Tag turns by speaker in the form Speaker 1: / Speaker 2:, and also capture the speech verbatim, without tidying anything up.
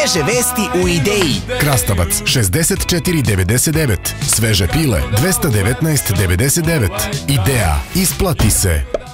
Speaker 1: Sveže vesti u Ideji.
Speaker 2: Krastavac šezdeset četiri devedeset devet. Sveže pile dvesta devetnaest devedeset devet. Ideja. Isplati se.